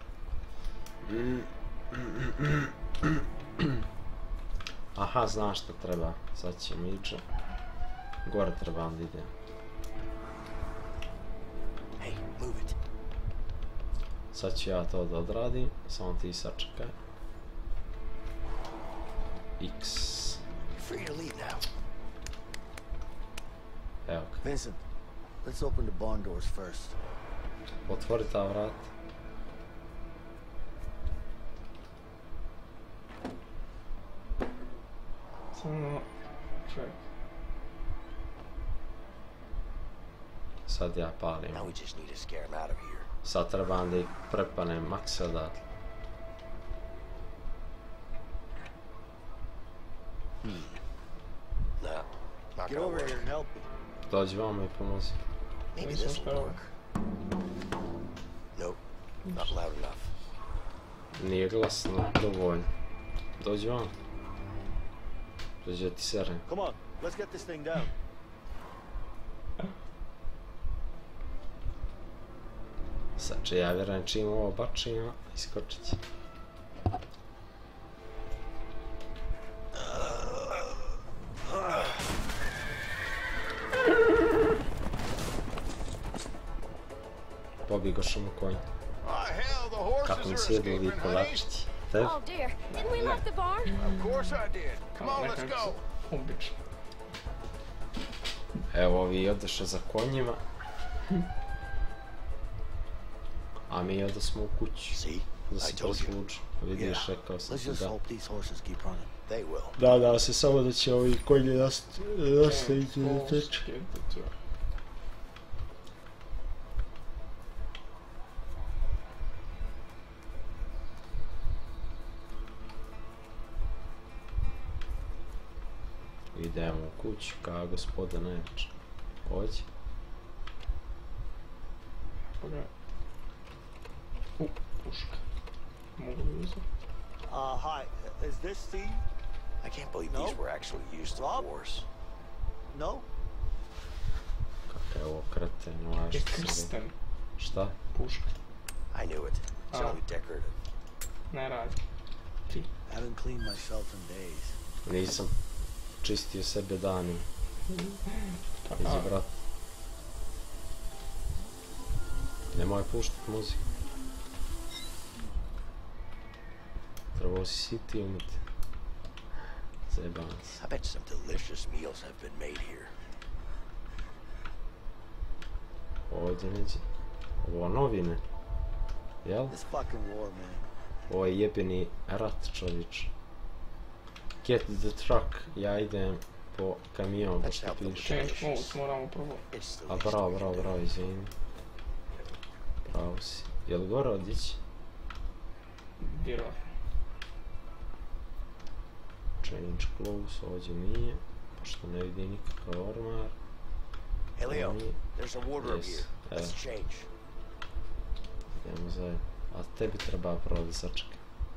Aha, znaš što treba. Sad ćemo ići. Gore trebam da idem. Hey, move it. Sad ću ja to da odradim, samo ti sačekaj. X. You're free to leave now. Evo ga. Vincent, let's open the barn doors first. Otvori ta vrata. Samo čovjek. Sad ja palim. Now we just need to scare him out of here. Sad trebam da ih prepanem maksa odatle. No, not Get gonna over work. here and help me. Dođi vamo i pomozi. Maybe Nisam this will spravo. work. Nope, not loud enough. Nije glasno dovoljno. Dođi vamo. Dođi da ti serem. Come on, let's get this thing down. Sad će ja vjerujem čim ovo bačim, iskočit će. Pobigoš mu konj. Ah, hell, the horses Kako mi are sjedili escaping, honey. kolačići. Tev? Oh dear. Didn't we lock the barn? Of course I did. Come on, let's Nekako go. obično. Evo ovi odeše za konjima. A mi odesmo u kuću. See? Da I se told you. presluču. Vidiš, rekao sam Let's ti just da. hope these horses keep running. They will. Da, da se samo da će ovi konji nastaviti da teče. Idemo u kuću kao gospoda najveća. Ođi. Pogledaj. U, puška. Mogu li uzeti? Uh, hi, is this Steve? I can't believe these No. were actually used to Rob? wars. No? Kakav je ovo kreten, ovaj Je što se krsten. vidi. Šta? Puška. I knew it. It's Ah. only decorative. Ne radi. Ti. Haven't cleaned myself in days. Nisam čistio sebe danima. Pa, Izi, a, brat. Nemoj puštat muziku. Trebao si si ti umiti. Zajebam se. I bet some delicious meals have been made here. Ovdje neđe. Ovo novine. Jel? This fucking war, man. Ovo je jebeni rat, čovječ. Get the truck. Ja idem po kamion, Let's pošto help them with piše. the ček, ovo dishes. moramo prvo. It's the A least bravo, we can bravo, do. bravo, izvini. Pravo si. Jel gore odići? Vjerovatno. Change clothes, ovdje nije. Pošto ne vidi nikakav ormar. Hey, Leo, Nije. there's a wardrobe Yes. here. Let's Evo. change. Idemo zajedno. A tebi treba prvo da sačekaj.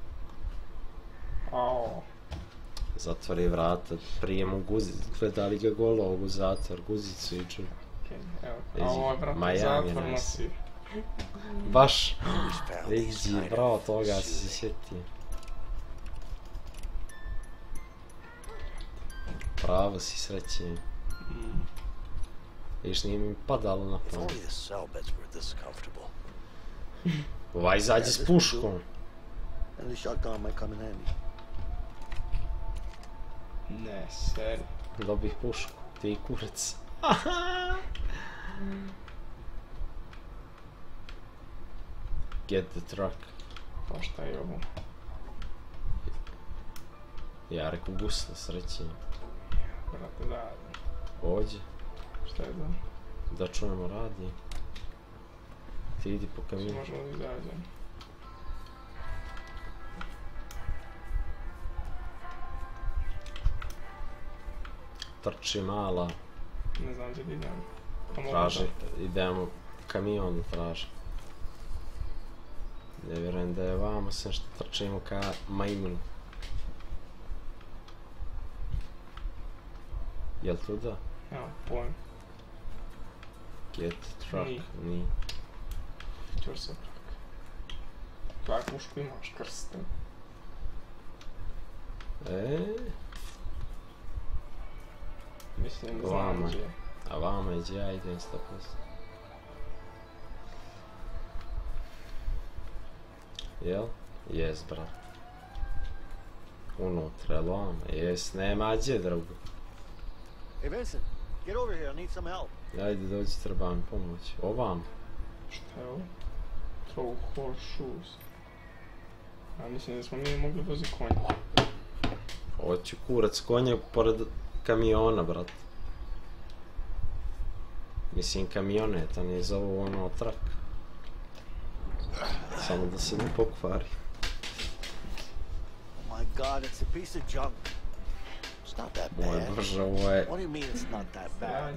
Ao. Zatvori vrata, prije mu guzi, gledali ga golovog u zatvor, guzicu i ču. Okej, evo. A ovo je, brate, Miami, zatvor nice. nosi. Baš, Who's found these vidi, kind bravo, of toga si se soothing? sjetio. Pravo si sreći. Viš, nije mi padalo na If pamet. only the cell beds were this comfortable. Ovaj izađi s puškom. And the shotgun might come in handy. Ne, seri. Dobih pušku, ti kurac. Get the truck. Pa šta je ovo? Ja reku gusno sreći. Brate, da. Ođe, Šta je da? da čujemo radi. Ti idi po Svi kaminu. možemo da izađemo. Trči mala, Ne znam gdje da idem. Pa mogu traži, da- idemo kamion da traži. Ne vjerujem da je vamo sve što trčimo ka majmun. Jel tu da? Nemam pojem. Get truck, Ni. ni. Čur se trak. Kak mušku imaš krste? E, Mislim, znam Vama. gdje. a vama je gdje ja idem sto posto. Jel? Jes, brat. Unutra, jel vama? Jes, nema gdje drugo. Hey, Vincent, get over here. I need some help. Ajde, dođi, treba mi pomoć. Ovam. Šta je ovo? Throw horseshoes. A mislim da smo mi mogli vozi konja. Hoću kurac konja pored kamiona, brat. Mislim, kamionet, a nije zovu ono trak. Samo da se ne pokvari. Oh my God, it's a piece of junk. It's not that Moj bad. bože, ovo je What do you mean it's not that bad? Sranje,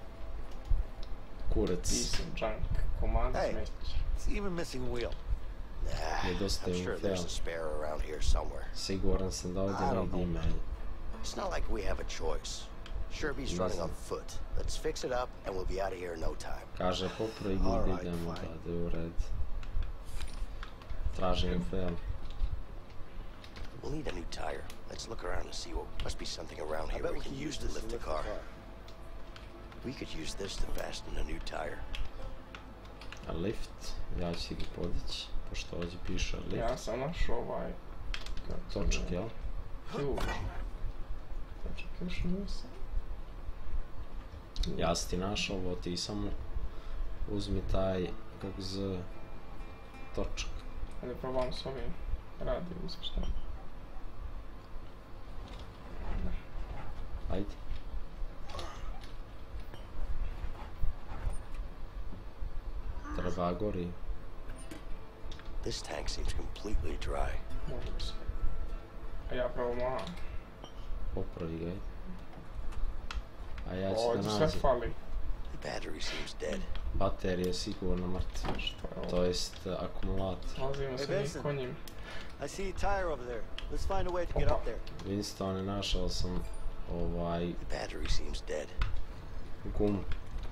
kurac. piece of junk, komand Hey. smeća. It's even missing a wheel. Nah, Nedostaje I'm mu sure fail. there's a spare around here somewhere. Siguran sam da ovdje I don't negdje know. ima. It's not like we have a choice. Sherby's running on foot. Let's fix it up and we'll be out of here in no time. Kaže, popravi All gdje right, idemo, fine. da je u red. Tražim fail. We'll need a new tire. Let's look around and see what must be something around I here bet we can use to this lift the car. We could use this to fasten a new tire. A lift, ja ću ga podići, pošto ovdje piše lift. Ja sam našao ovaj... kako se Točak, zove? jel? Ključ. Točak još nisam. Ja si ti našao ovo, ti samo uzmi taj, kako se zove, točak. Ajde probam s ovim. Radi mi se šta. Ajde. Treba gori. This tank seems completely dry. Može bi se. A ja probam ovo. Popravi ga, ajde. A ja ću Ovdje da sve nađem. fali. The battery seems dead. Baterija je sigurno mrtva. Šta je ovo? To jest uh, akumulator. Nalazimo Hey, se mi Vincent. konjim. I see a tire over there. Let's find a way to get up there. Winston, našao sam ovaj The battery seems dead. gumu.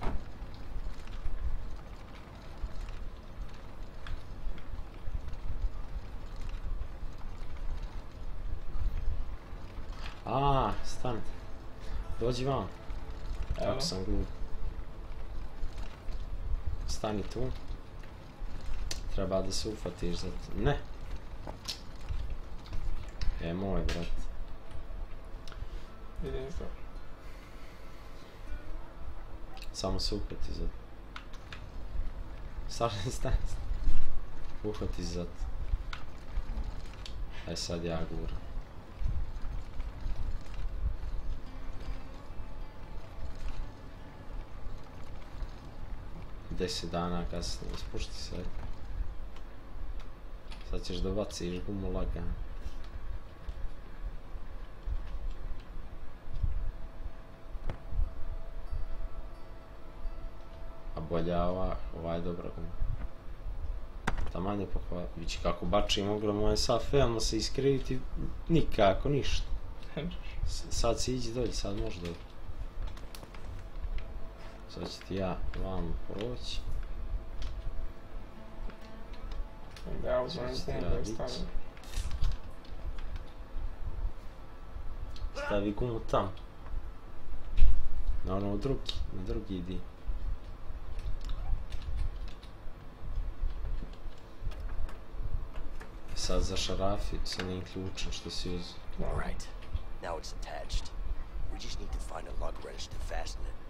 A, stani. Dođi vam. Evo. Kako sam glup. Stani tu. Treba da se ufatiš za to. Ne. E, moj, brat. Vidim to. Samo se uhvati za to. Stani, stani. Uhvati za to. Aj sad ja guram. Deset dana kasnije, spušti se. Sad ćeš da baciš gumu lagano. A bolja ova, ova je dobra guma. Taman je pohvala. Vići kako bačim ogromno je sad film se iskriviti nikako, ništa. S- Sad si iđi dolje, sad može dolje. Sad ću ti ja vam proći. Onda ja uzmem gumu i stavim. Stavi gumu tam. Na ono drugi, na drugi idi. Sad za šarafi sa njim ključem što si uz... Right. Now it's attached. We just need to find a lug wrench to fasten it.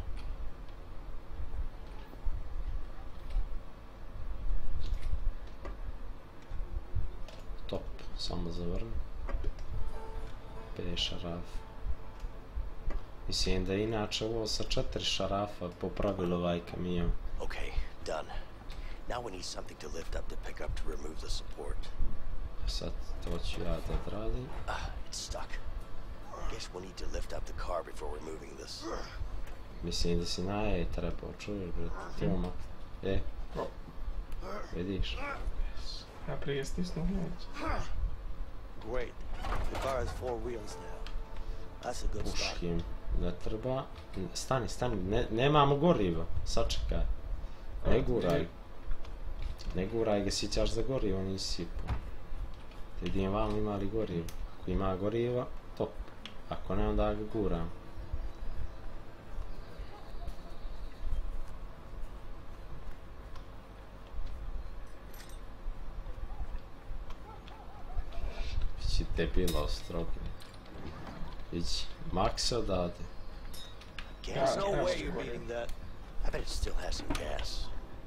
Top, samo zavrni. Pet šaraf. Mislim da je inače ovo sa četiri šarafa po pravilu ovaj kamion. Okay, done. Now we need something to lift up the pickup to remove the support. Sad to ću ja da odradim. Ah, it's stuck. Guess we need to lift up the car before removing this. Mislim da si naje trebao, čuješ bre, Toma. E, vidiš. Ja prije stisnuo noć. Great. The car has four wheels now. That's a good start. Puškim, ne treba. Stani, stani, ne, nemamo goriva. Sačekaj. Ne guraj. Ne guraj ga, si ćaš za gorivo, nisi sipao. Te vidim vam ima li gorivo. Ako ima goriva, top. Ako ne, onda ga guram. Ići te bilo strogo. Ići, Max odade. Gas? No way you're beating that. I bet it still has some gas.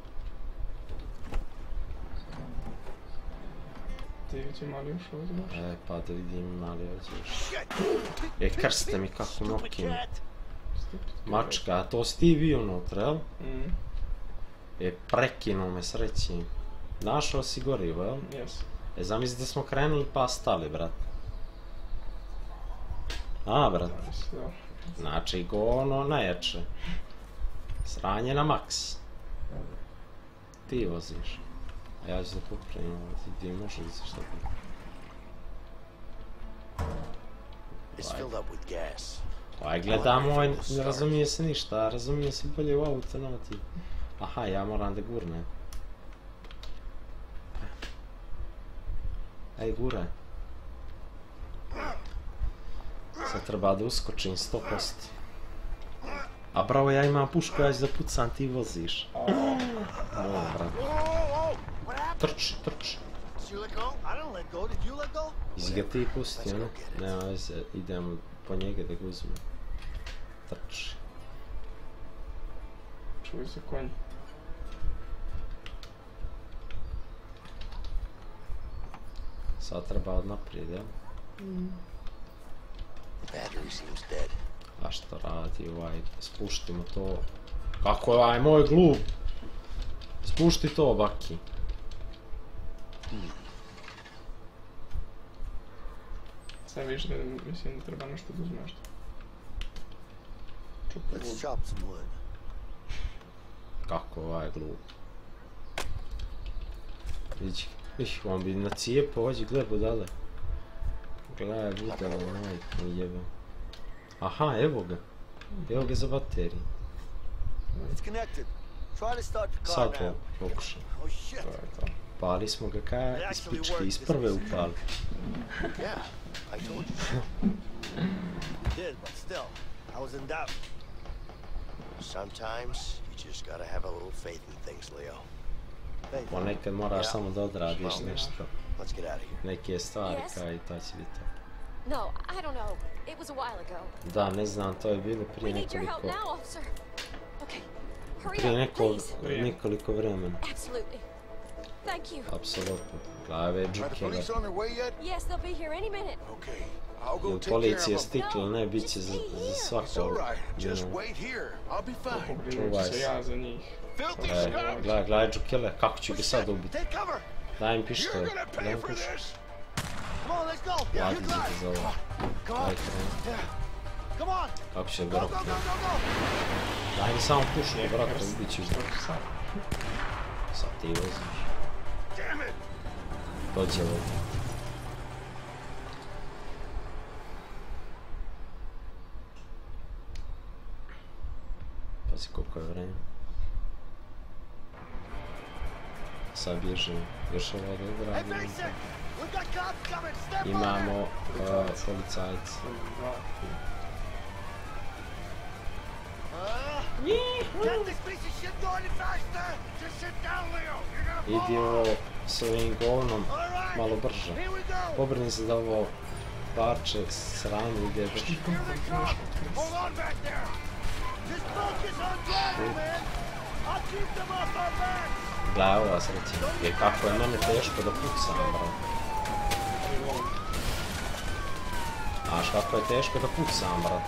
Ti već imali još uzmaš? E, pa da vidim ima li ovdje još. E, krste mi kako mokim. Mačka, a to si ti bio unutra, jel? Mm. E, prekinuo me sreći. Našao si gorivo, jel? Jes. E, zamisli da smo krenuli pa stali, brat. A, brat. Znači, go ono najjače. Sranje na maks. Ti voziš. A ja ću da popravim ovo, ti ti možeš li šta ti? It's filled up with gas. Aj, gledam ovaj, ne razumije se ništa, razumije se bolje u auto, no ti. Aha, ja moram da gurnem. Ej, guraj. Sad treba da uskočim sto posto. A bravo, ja imam pušku, ja ću da pucam, ti voziš. Moj, brat. Trči, trči. Izi ga ti pusti, ono? Nema veze, idem po njega da ga uzmem. Trči. Čuj se konj. Sad treba od naprijed, jel? Battery seems dead. A šta radi ovaj, spuštimo to. Kako je ovaj moj glup? Spušti to, Baki. Sad vidiš da mislim da treba nešto da uzmeš. Let's chop some wood. Kako je ovaj glup? Viđi, viš, on bi na cijepo, hođi, gledaj budale. Gledaj budale, majke jebe. Aha, evo ga. Evo ga za bateriju. It's connected. Try to start the car Sad now. to pokušam. Oh shit. To je to. Pali smo ga kaj iz pičke, iz prve upali. Yeah, I told you. You did, but still, I was in doubt. Sometimes you just gotta have a little faith in things, Leo. Hey, Ponekad moraš samo da odradiš nešto. Let's get out of here. Neke stvari Yes. kaj i to će biti. No, I don't know. It was a while ago. Da, ne znam, to je bilo We prije need your help nekoliko... now, officer. Okay, hurry Prije up, neko, please. nekoliko vremena. Absolutely. Thank you. Apsolutno. Glave Are the džukele. police on their way yet? Yes, they'll be here any minute. Okay, I'll go Jel take care policija of them. stikla, ne, bit će za, za It's svako. alright. Just you know. wait here. I'll be fine. Pobrinut ću se ja za njih. Filthy E, scum! gledaj, gledaj džukele, kako ću ga sad ubiti. take cover. Daj mi You're pištolj, gonna daj pay mi for pištolj. this! Come on, let's go. Yeah, Plati you ću got ti it. za ovo. Come on. Daj krenu. Yeah. Come on. Kako će Go, ga go, go, roknuti. go, go. Daj mi samo pušku, brate, ubit ću ga. Što ću sad? Sad ti voziš. Damn it! Dođe ovdje. Pazi koliko je vreme. Sad bježim, još ovo da odradim. Imamo uh, policajci. Idi ovo s ovim govnom malo brže. Pobrini se da ovo parče sranje ide brže. Gledaj ova sreća, je kako je mene teško da pucam, bro. Znaš kako je teško da pucam, bro.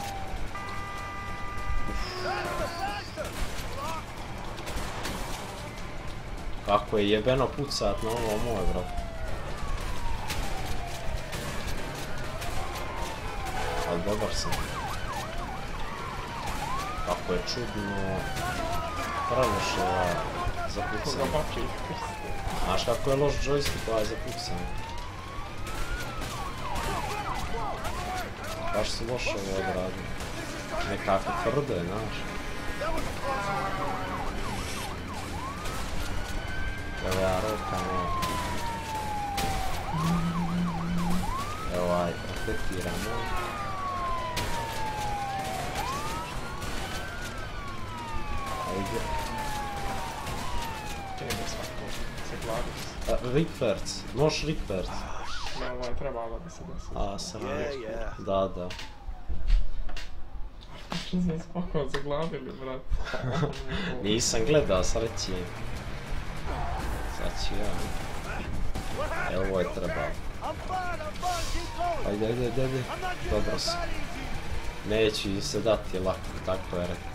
Kako je jebeno pucat na ovo moj, bro. Ali dobar sam. Kako je čudno pravoševa za pucanje. Znaš kako je loš joystick ovaj za pucanje. Baš su loše ovo odradili. Nekako tvrde, znaš. Evo ja rokam ovo. Evo ovaj, reflektiram ovo. Ajde. Tebe svako, se glaviš. Rikverc, možeš rikverc. Ne, ovaj trebalo da se desi. A, sam da, da. Što smo spoko zaglavili, brat. Nisam gledao, sreći. Sad ću ja. Evo ovo je trebalo. Ajde, ajde, ajde, ajde. Dobro si. Neću im se dati lako, tako je rekao.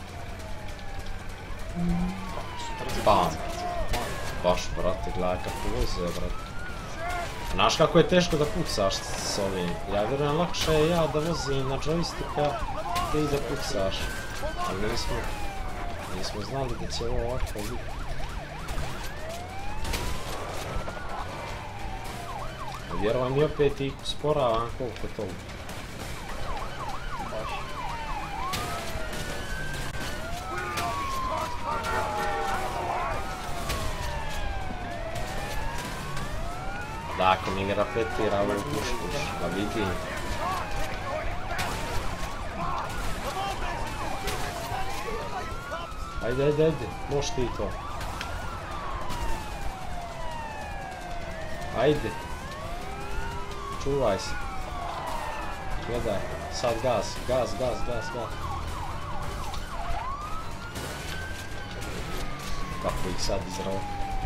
Bam. Baš, brate, gledaj kako voze, brate. Znaš kako je teško da pucaš s ovim? Ja vjerujem lakše je ja da vozim na joysticka ti da pucaš. Ali nismo, nismo znali da će ovo ovako biti. Vjerujem i opet ih usporavam koliko to. Da, ako mi ga rapetira ovu pušku, pa vidim. Ajde, ajde, ajde, možeš ti to. Ajde. Čuvaj se. Gledaj, sad gas, gas, gas, gas, gas. Kako ih sad izrao.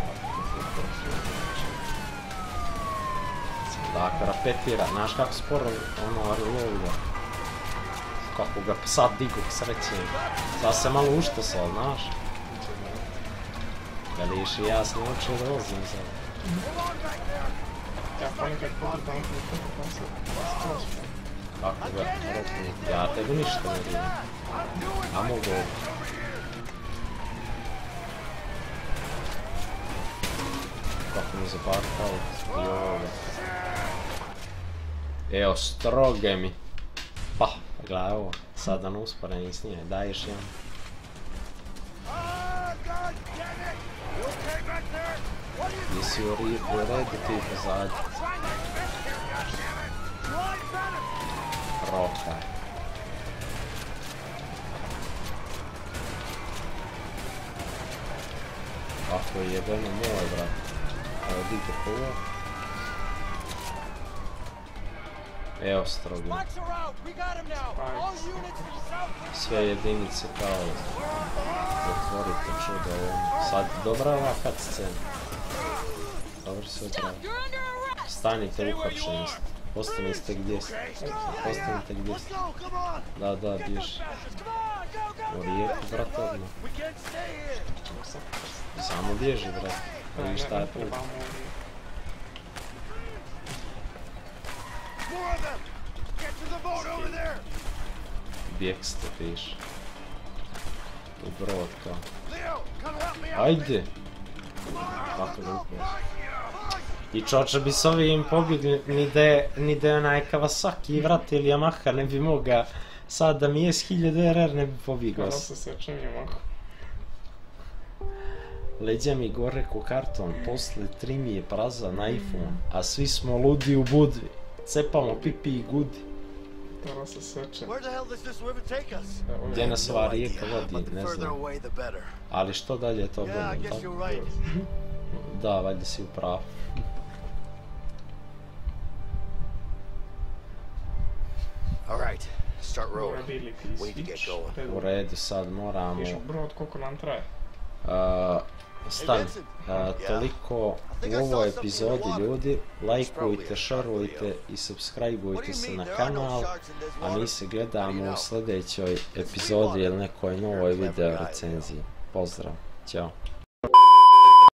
Dakle, rapetira, znaš kako sporo ono reloada. Kako ga sad digu k sreće. Sad se malo uštosao, znaš. Veliš i ja sam naučio da vozim sad. Ja ponekad pogledam kako se skroz. Kako ga roku, ja tebi ništa ne vidim. A mogu. Kako mi zaparkao i ovoga. Evo, stroge mi. Pa, gledaj ovo, sada na usporeni s njime, daješ jedan. Nisi u redu ti pozadnji. Roka. Kako je jebeno moj, brat. Evo, dite po ovo. Evo strogi. Sve jedinice kao otvorite čudo ovom. Sad dobra ova cutscena. Dobro se odrava. Stanite uhapšeni ste. Ostanite gdje ste. Ostanite gdje ste. Da, da, bježi. U rijeku, brate, odmah. Samo bježi, brate. Vidiš šta je put. Bjekste piše. U brod kao. Ajde! Kako da upao. I čoče bi s ovim pobjegli, ni da je onaj Kawasaki vrat ili Yamaha ne bi moga. Sad da mi jes hiljadu R R ne bi pobjegao. Kada se seče Yamaha. Leđa mi gore ko karton, posle tri mi je prazan iPhone, a svi smo ludi u budvi. Cepamo pipi i gudi. Tamo se seče. Where the hell does this river take us? Gdje nas ova No rijeka idea, vodi, but the ne further znam. away, the better. Ali što dalje to Yeah, I bolje, guess tako? you're right. Da, valjda si u pravu. All right, start rolling. Mobility We need to get switch. going. U redu, sad moramo... Pišu brod koliko nam traje. Uh, Stan, uh, toliko u ovoj epizodi ljudi, lajkujte, šarujte i subscribeujte se na kanal, a mi se gledamo u sljedećoj epizodi ili nekoj novoj video recenziji. Pozdrav, ćao.